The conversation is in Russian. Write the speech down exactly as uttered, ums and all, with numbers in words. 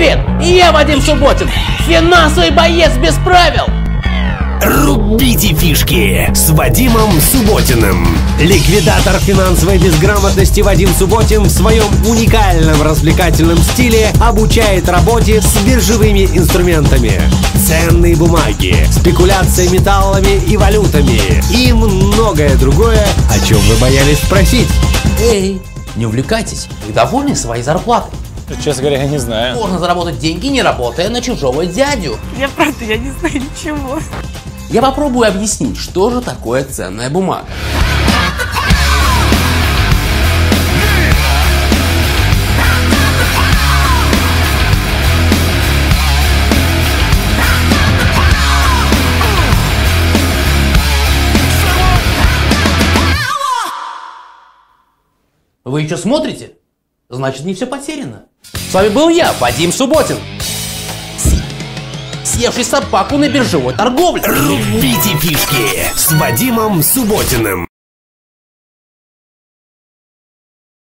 Привет! Я Вадим Субботин, финансовый боец без правил. Рубите фишки с Вадимом Субботиным. Ликвидатор финансовой безграмотности Вадим Субботин в своем уникальном развлекательном стиле обучает работе с биржевыми инструментами, ценные бумаги, спекуляция металлами и валютами и многое другое, о чем вы боялись спросить. Эй, не увлекайтесь, вы довольны своей зарплатой? Честно говоря, я не знаю. Можно заработать деньги, не работая на чужого дядю. Я правда, я не знаю ничего. Я попробую объяснить, что же такое ценная бумага. Вы еще смотрите? Значит, не все потеряно. С вами был я, Вадим Субботин, съевший собаку на биржевой торговле. Рубите фишки с Вадимом Субботиным.